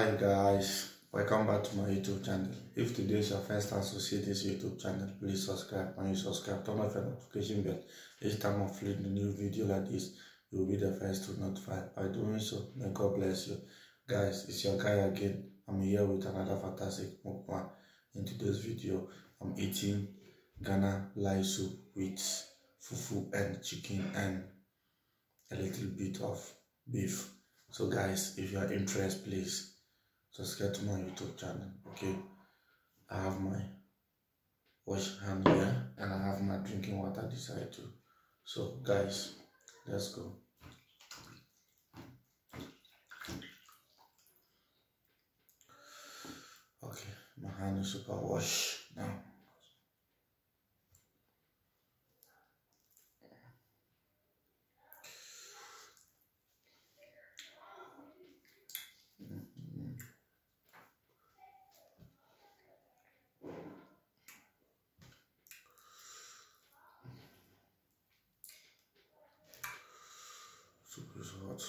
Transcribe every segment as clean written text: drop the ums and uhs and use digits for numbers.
Hi guys, welcome back to my YouTube channel. If today is your first time to see this YouTube channel, please subscribe. When you subscribe, turn off your notification bell. Each time I upload a new video like this, you will be the first to notify. By doing so, may God bless you. Guys, it's your guy again. I'm here with another fantastic mukbang. In today's video, I'm eating Ghana light soup with fufu and chicken and a little bit of beef. So guys, if you are interested, please subscribe to my YouTube channel. Okay, I have my wash hand here and I have my drinking water beside too. So guys, let's go. Okay, my hand is super washed now. Soup is hot.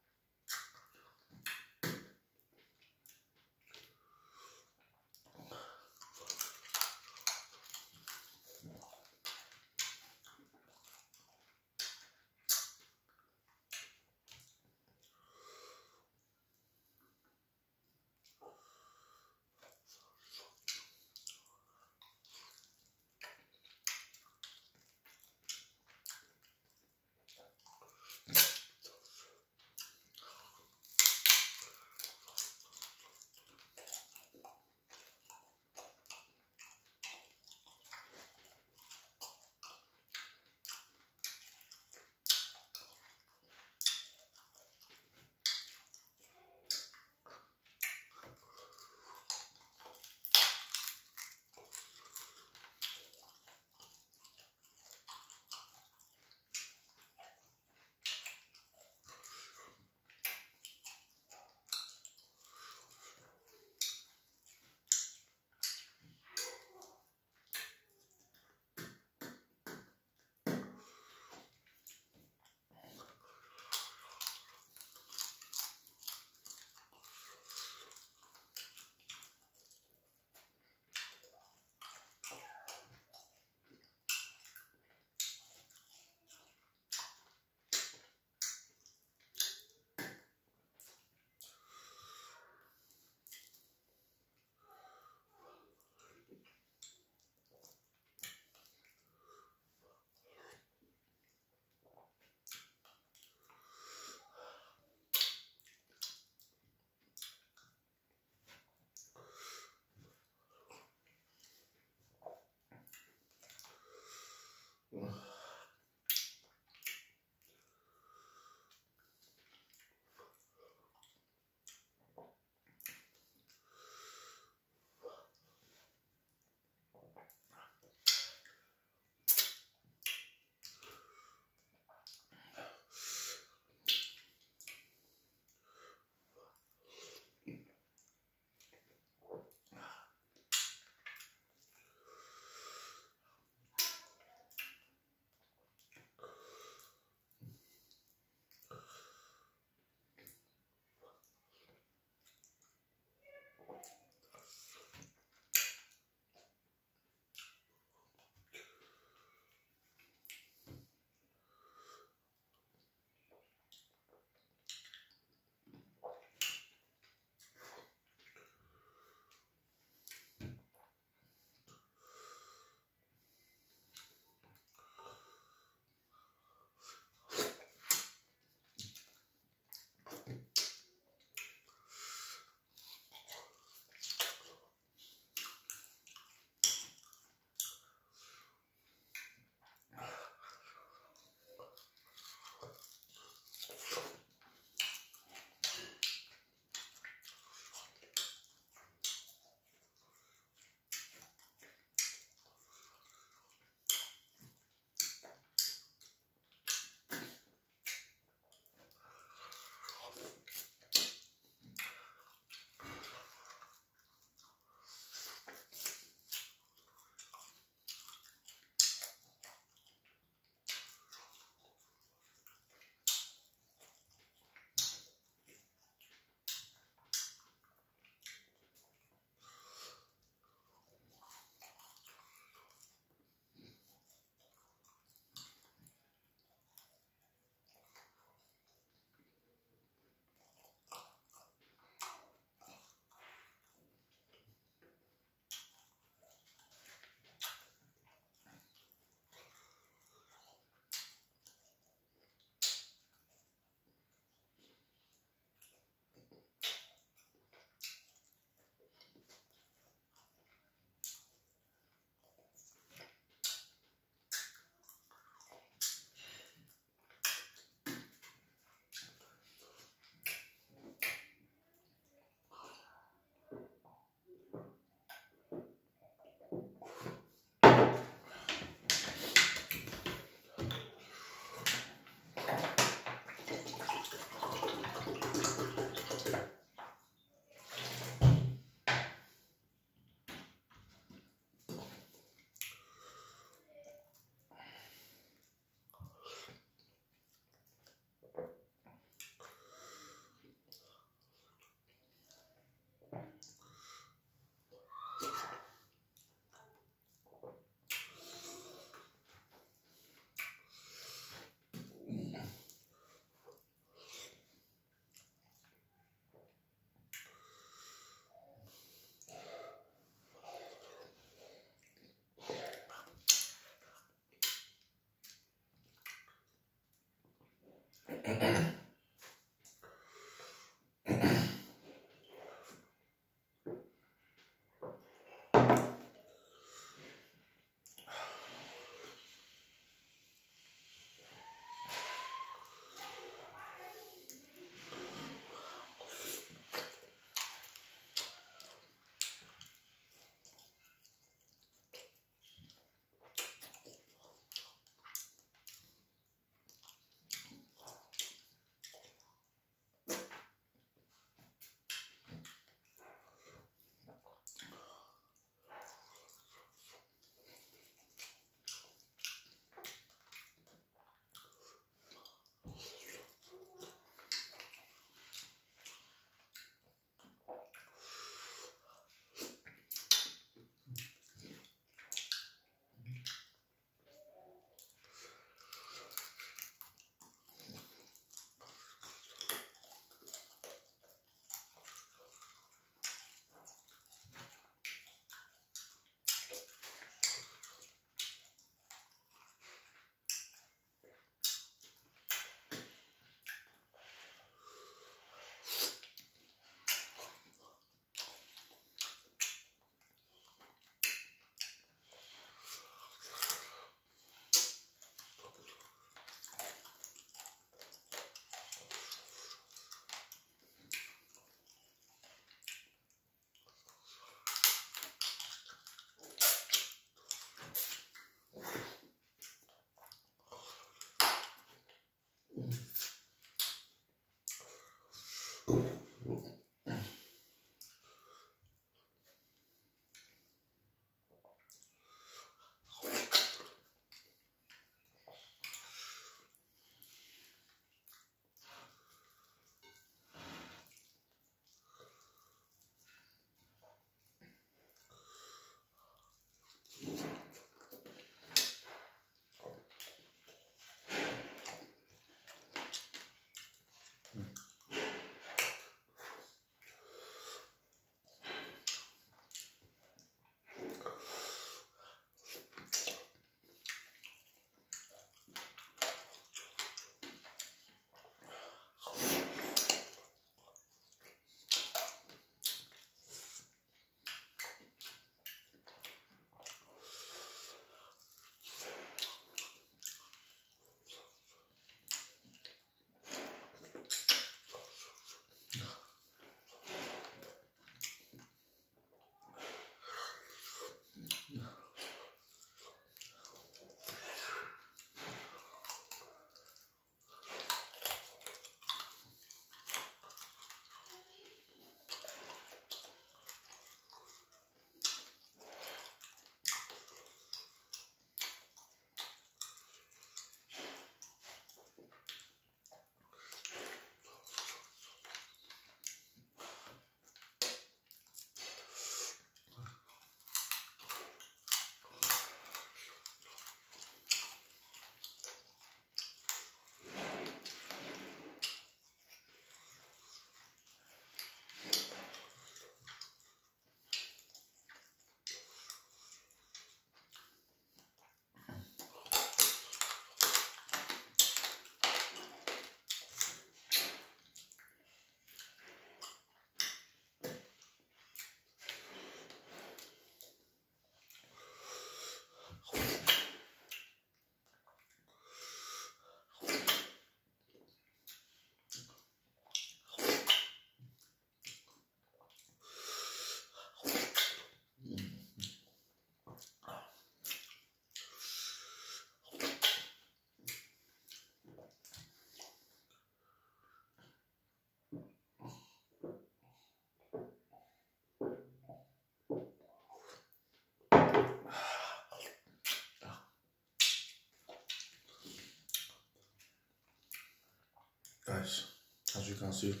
Guys, as you can see,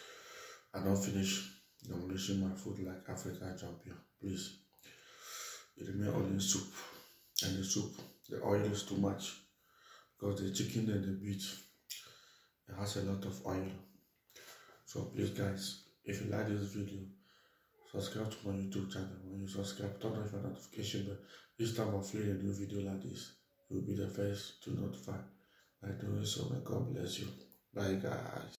I don't finish demolishing my food like African champion. Please, it remain only soup. And the soup, the oil is too much because the chicken and the beef, it has a lot of oil. So please guys, if you like this video, subscribe to my YouTube channel. When you subscribe, turn on your notification bell. Each time I upload a new video like this, you'll be the first to notify. By doing so, may God bless you. Bye guys.